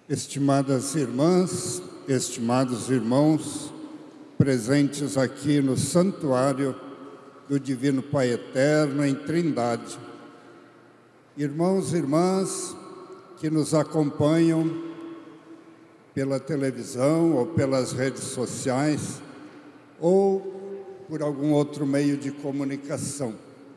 Estimadas irmãs, estimados irmãos, presentes aqui no Santuário do Divino Pai Eterno em Trindade, irmãos e irmãs que nos acompanham pela televisão ou pelas redes sociais ou por algum outro meio de comunicação.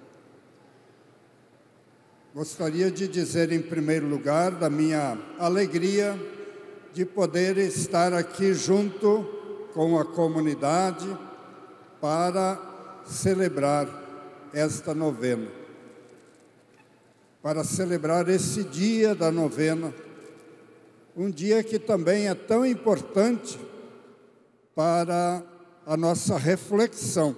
Gostaria de dizer, em primeiro lugar, da minha alegria de poder estar aqui junto com a comunidade para celebrar esta novena, para celebrar esse dia da novena, um dia que também é tão importante para a nossa reflexão.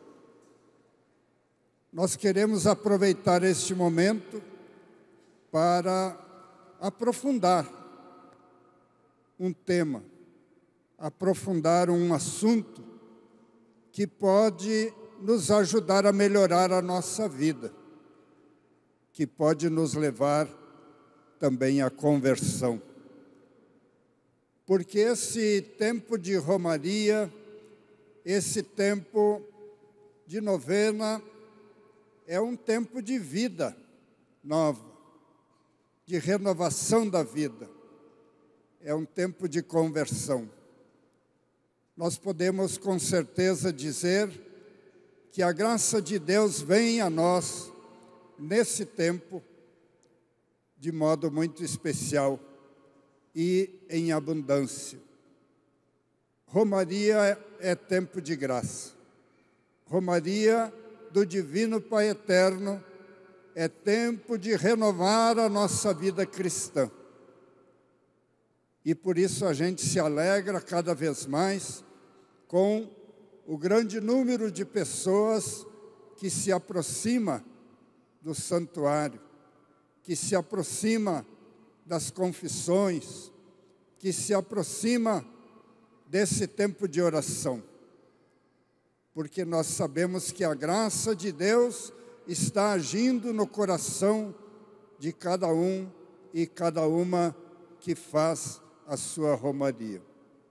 Nós queremos aproveitar este momento para aprofundar um tema, aprofundar um assunto que pode nos ajudar a melhorar a nossa vida, que pode nos levar também à conversão. Porque esse tempo de romaria, esse tempo de novena, é um tempo de vida nova, de renovação da vida. É um tempo de conversão. Nós podemos com certeza dizer que a graça de Deus vem a nós nesse tempo de modo muito especial e em abundância. Romaria é tempo de graça. Romaria do Divino Pai Eterno é tempo de renovar a nossa vida cristã. E por isso a gente se alegra cada vez mais com o grande número de pessoas que se aproxima do santuário, que se aproxima das confissões, que se aproxima desse tempo de oração. Porque nós sabemos que a graça de Deus está agindo no coração de cada um e cada uma que faz a sua romaria.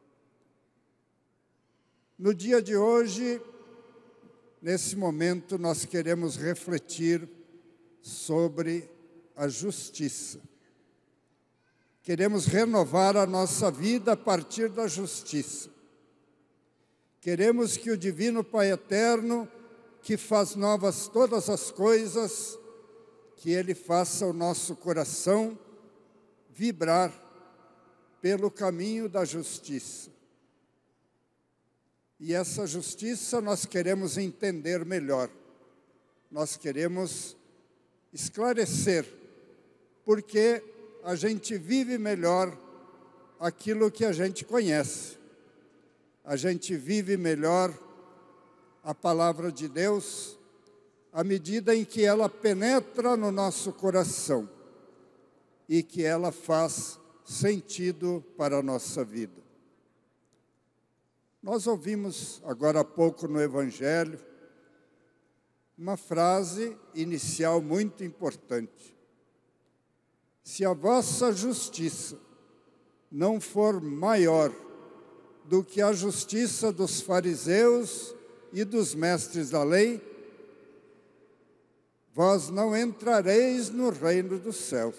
No dia de hoje, nesse momento, nós queremos refletir sobre a justiça. Queremos renovar a nossa vida a partir da justiça. Queremos que o Divino Pai Eterno, que faz novas todas as coisas, que Ele faça o nosso coração vibrar pelo caminho da justiça. E essa justiça nós queremos entender melhor. Nós queremos esclarecer, porque a gente vive melhor aquilo que a gente conhece. A gente vive melhor a palavra de Deus à medida em que ela penetra no nosso coração e que ela faz sentido para a nossa vida. Nós ouvimos agora há pouco no Evangelho uma frase inicial muito importante. Se a vossa justiça não for maior do que a justiça dos fariseus e dos mestres da lei, vós não entrareis no reino dos céus.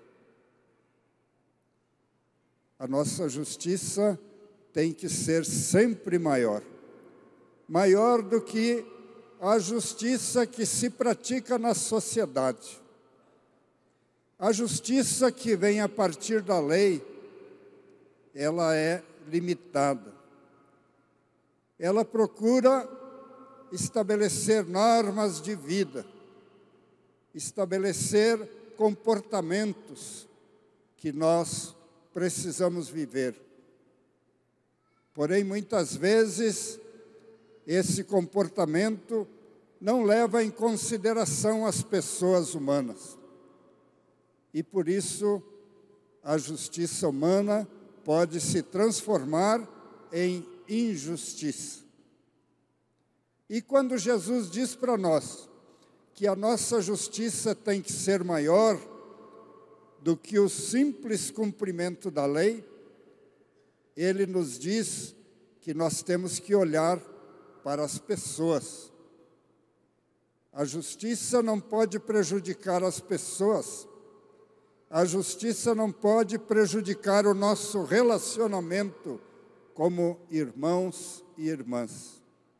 A nossa justiça tem que ser sempre maior. Maior do que a justiça que se pratica na sociedade. A justiça que vem a partir da lei, ela é limitada. Ela procura estabelecer normas de vida, estabelecer comportamentos que nós precisamos viver. Porém, muitas vezes, esse comportamento não leva em consideração as pessoas humanas. E por isso, a justiça humana pode se transformar em injustiça. E quando Jesus diz para nós que a nossa justiça tem que ser maior do que o simples cumprimento da lei, ele nos diz que nós temos que olhar para as pessoas. A justiça não pode prejudicar as pessoas. A justiça não pode prejudicar o nosso relacionamento como irmãos e irmãs.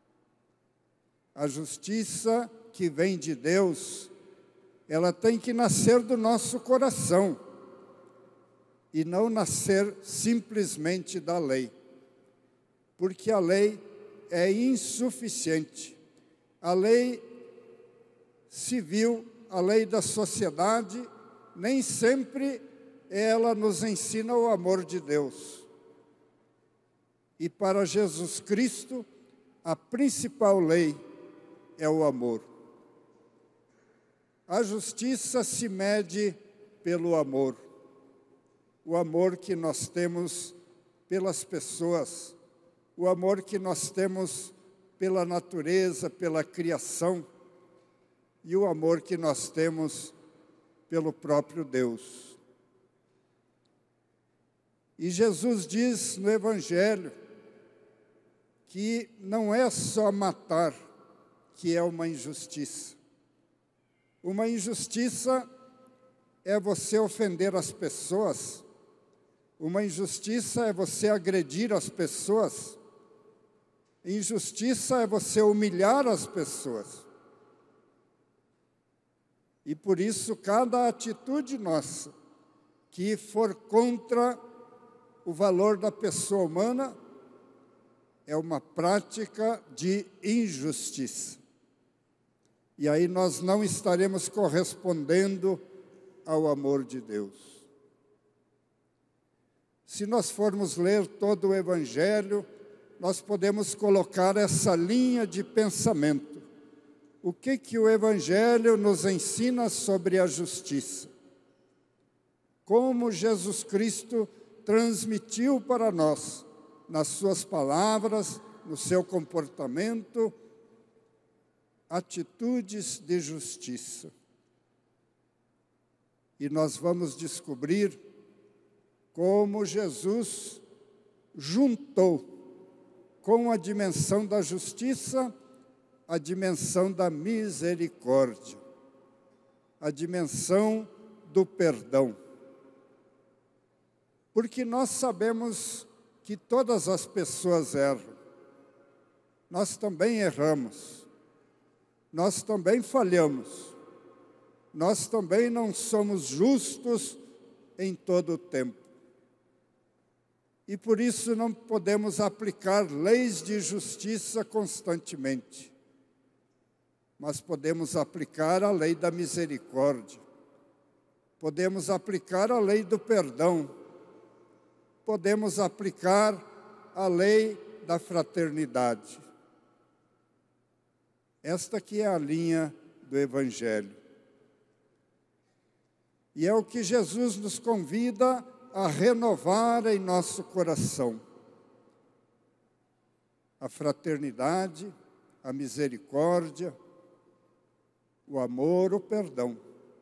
A justiça que vem de Deus, ela tem que nascer do nosso coração e não nascer simplesmente da lei, porque a lei é insuficiente. A lei civil, a lei da sociedade, nem sempre ela nos ensina o amor de Deus. E para Jesus Cristo, a principal lei é o amor. A justiça se mede pelo amor. O amor que nós temos pelas pessoas, o amor que nós temos pela natureza, pela criação, e o amor que nós temos pelo próprio Deus. E Jesus diz no Evangelho que não é só matar que é uma injustiça. Uma injustiça é você ofender as pessoas. Uma injustiça é você agredir as pessoas. Injustiça é você humilhar as pessoas. E por isso, cada atitude nossa que for contra o valor da pessoa humana é uma prática de injustiça. E aí nós não estaremos correspondendo ao amor de Deus. Se nós formos ler todo o Evangelho, nós podemos colocar essa linha de pensamento. O que o Evangelho nos ensina sobre a justiça? Como Jesus Cristo transmitiu para nós, nas suas palavras, no seu comportamento, atitudes de justiça. E nós vamos descobrir como Jesus juntou com a dimensão da justiça a dimensão da misericórdia, a dimensão do perdão. Porque nós sabemos que todas as pessoas erram. Nós também erramos. Nós também falhamos. Nós também não somos justos em todo o tempo. E por isso não podemos aplicar leis de justiça constantemente. Mas podemos aplicar a lei da misericórdia. Podemos aplicar a lei do perdão. Podemos aplicar a lei da fraternidade. Esta que é a linha do Evangelho. E é o que Jesus nos convida a renovar em nosso coração. A fraternidade, a misericórdia, o amor, o perdão.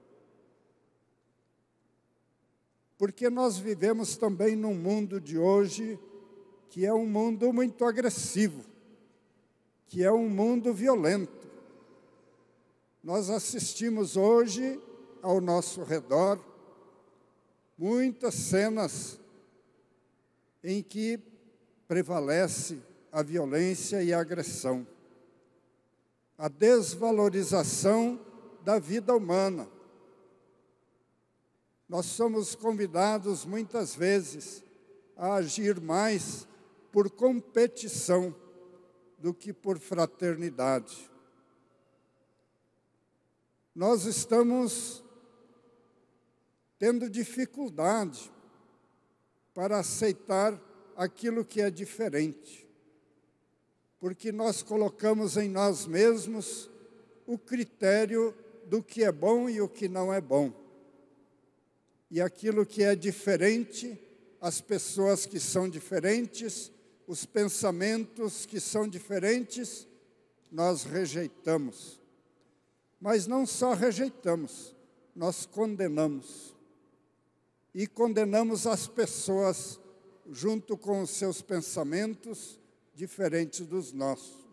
Porque nós vivemos também num mundo de hoje que é um mundo muito agressivo, que é um mundo violento. Nós assistimos hoje ao nosso redor muitas cenas em que prevalece a violência e a agressão, a desvalorização da vida humana. Nós somos convidados muitas vezes a agir mais por competição do que por fraternidade. Nós estamos tendo dificuldade para aceitar aquilo que é diferente, porque nós colocamos em nós mesmos o critério do que é bom e o que não é bom. E aquilo que é diferente, as pessoas que são diferentes, os pensamentos que são diferentes, nós rejeitamos. Mas não só rejeitamos, nós condenamos. e condenamos as pessoas junto com os seus pensamentos diferentes dos nossos.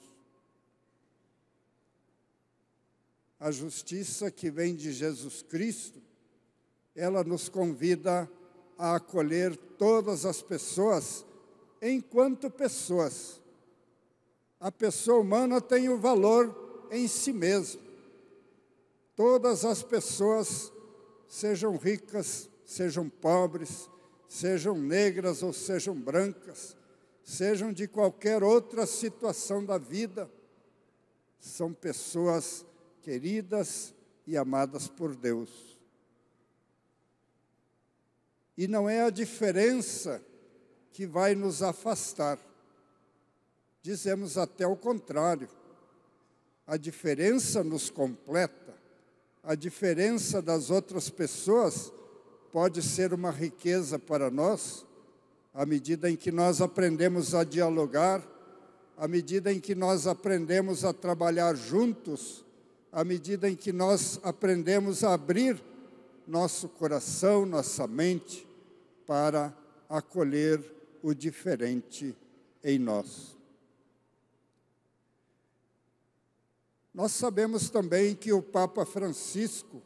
A justiça que vem de Jesus Cristo, ela nos convida a acolher todas as pessoas enquanto pessoas. A pessoa humana tem o valor em si mesma. Todas as pessoas, sejam ricas, sejam pobres, sejam negras ou sejam brancas, sejam de qualquer outra situação da vida, são pessoas queridas e amadas por Deus. E não é a diferença que vai nos afastar. Dizemos até o contrário. A diferença nos completa. A diferença das outras pessoas pode ser uma riqueza para nós, à medida em que nós aprendemos a dialogar, à medida em que nós aprendemos a trabalhar juntos, à medida em que nós aprendemos a abrir nosso coração, nossa mente, para acolher o diferente em nós. Nós sabemos também que o Papa Francisco,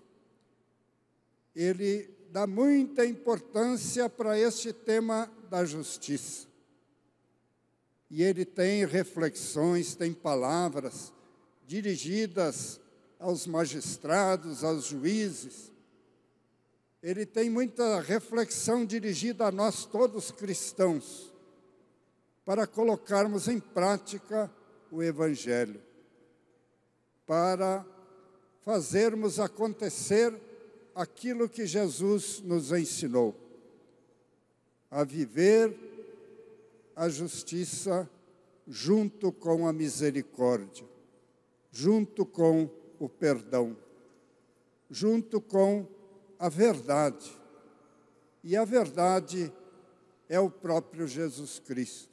ele dá muita importância para este tema da justiça. E ele tem reflexões, tem palavras dirigidas aos magistrados, aos juízes. Ele tem muita reflexão dirigida a nós todos cristãos, para colocarmos em prática o Evangelho, para fazermos acontecer aquilo que Jesus nos ensinou, a viver a justiça junto com a misericórdia, junto com o perdão, junto com a verdade. E a verdade é o próprio Jesus Cristo.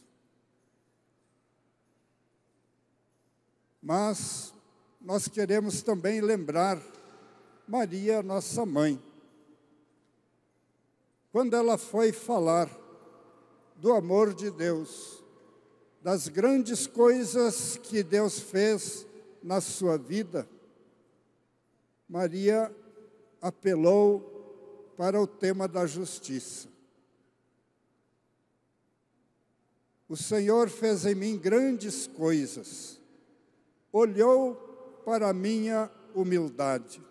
Mas nós queremos também lembrar Maria, nossa mãe. Quando ela foi falar do amor de Deus, das grandes coisas que Deus fez na sua vida, Maria apelou para o tema da justiça. O Senhor fez em mim grandes coisas, olhou para a minha humildade.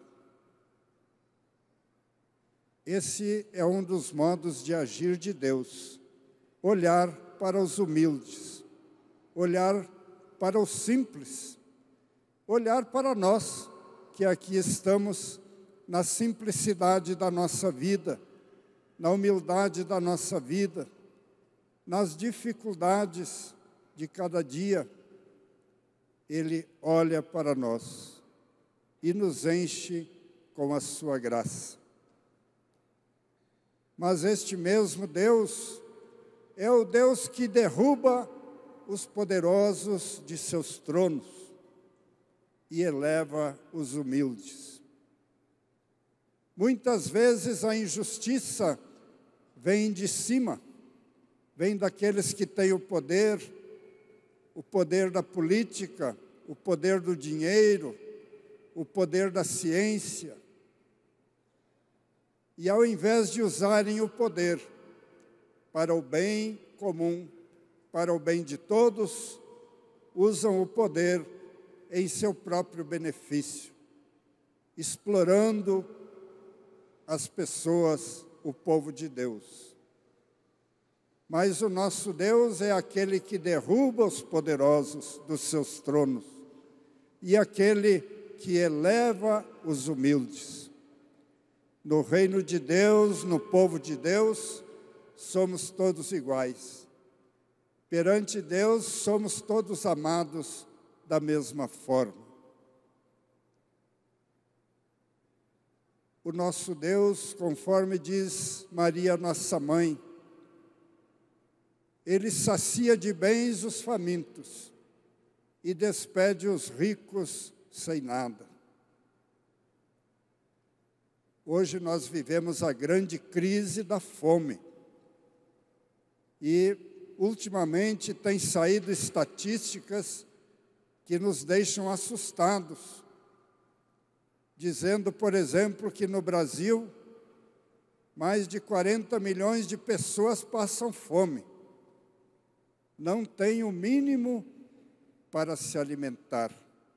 Esse é um dos modos de agir de Deus, olhar para os humildes, olhar para os simples, olhar para nós, que aqui estamos na simplicidade da nossa vida, na humildade da nossa vida, nas dificuldades de cada dia. Ele olha para nós e nos enche com a sua graça. Mas este mesmo Deus é o Deus que derruba os poderosos de seus tronos e eleva os humildes. Muitas vezes a injustiça vem de cima, vem daqueles que têm o poder da política, o poder do dinheiro, o poder da ciência. E ao invés de usarem o poder para o bem comum, para o bem de todos, usam o poder em seu próprio benefício, explorando as pessoas, o povo de Deus. Mas o nosso Deus é aquele que derruba os poderosos dos seus tronos e aquele que eleva os humildes. No reino de Deus, no povo de Deus, somos todos iguais. Perante Deus, somos todos amados da mesma forma. O nosso Deus, conforme diz Maria, nossa mãe, Ele sacia de bens os famintos e despede os ricos sem nada. Hoje nós vivemos a grande crise da fome. E, ultimamente, tem saído estatísticas que nos deixam assustados, dizendo, por exemplo, que no Brasil, mais de 40 milhões de pessoas passam fome. Não têm o mínimo para se alimentar.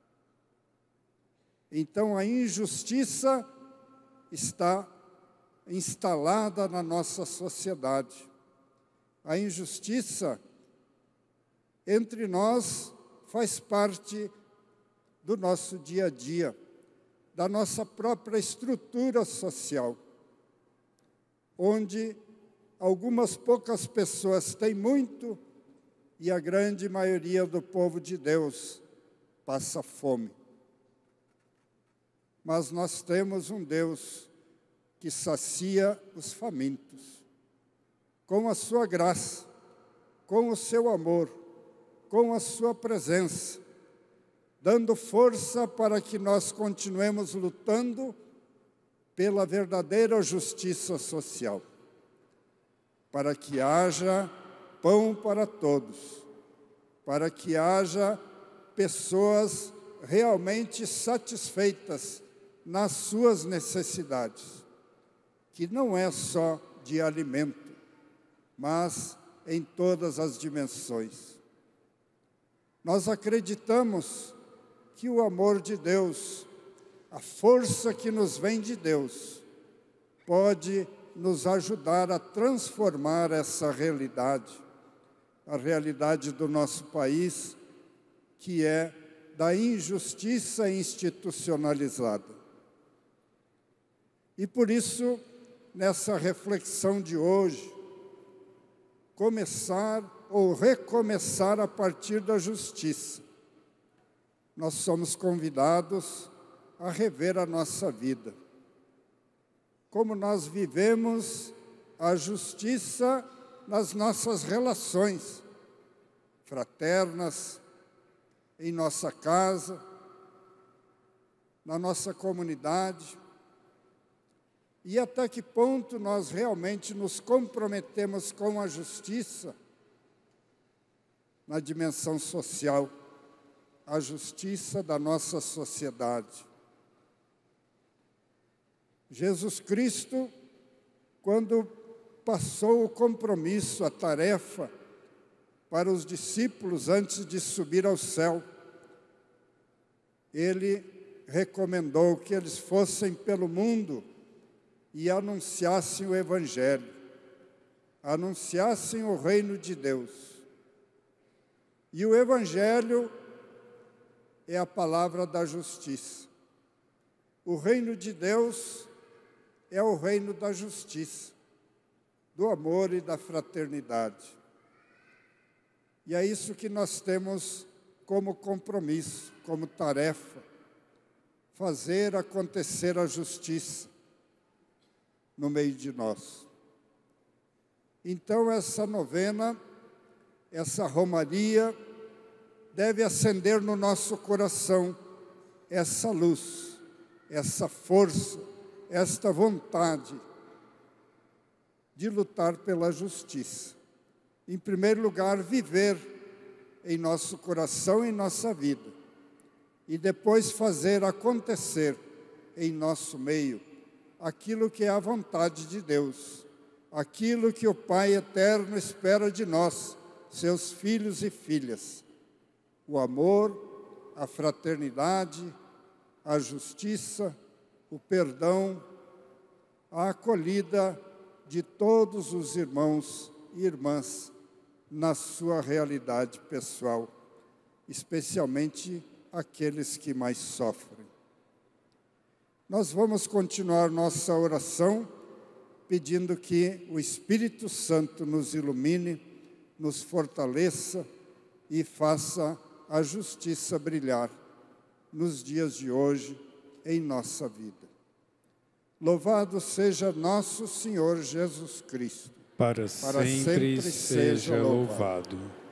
Então, a injustiça está instalada na nossa sociedade. A injustiça entre nós faz parte do nosso dia a dia, da nossa própria estrutura social, onde algumas poucas pessoas têm muito e a grande maioria do povo de Deus passa fome. Mas nós temos um Deus que sacia os famintos, com a sua graça, com o seu amor, com a sua presença, dando força para que nós continuemos lutando pela verdadeira justiça social, para que haja pão para todos, para que haja pessoas realmente satisfeitas nas suas necessidades, que não é só de alimento, mas em todas as dimensões. Nós acreditamos que o amor de Deus, a força que nos vem de Deus, pode nos ajudar a transformar essa realidade, a realidade do nosso país, que é da injustiça institucionalizada. E por isso, nessa reflexão de hoje, começar ou recomeçar a partir da justiça, nós somos convidados a rever a nossa vida. Como nós vivemos a justiça nas nossas relações fraternas, em nossa casa, na nossa comunidade, e até que ponto nós realmente nos comprometemos com a justiça na dimensão social, a justiça da nossa sociedade. Jesus Cristo, quando passou o compromisso, a tarefa para os discípulos antes de subir ao céu, ele recomendou que eles fossem pelo mundo e anunciassem o Evangelho, anunciassem o reino de Deus. E o Evangelho é a palavra da justiça. O reino de Deus é o reino da justiça, do amor e da fraternidade. E é isso que nós temos como compromisso, como tarefa, fazer acontecer a justiça no meio de nós. Então, essa novena, essa romaria, deve acender no nosso coração essa luz, essa força, esta vontade de lutar pela justiça. Em primeiro lugar, viver em nosso coração, em nossa vida, e depois fazer acontecer em nosso meio aquilo que é a vontade de Deus, aquilo que o Pai eterno espera de nós, seus filhos e filhas. O amor, a fraternidade, a justiça, o perdão, a acolhida de todos os irmãos e irmãs na sua realidade pessoal, especialmente aqueles que mais sofrem. Nós vamos continuar nossa oração pedindo que o Espírito Santo nos ilumine, nos fortaleça e faça a justiça brilhar nos dias de hoje em nossa vida. Louvado seja nosso Senhor Jesus Cristo. Para sempre seja louvado.